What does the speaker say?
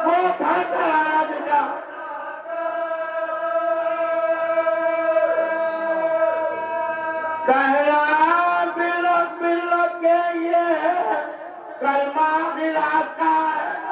वो धनराज का कहला बिल के ये कलमा मिलाता है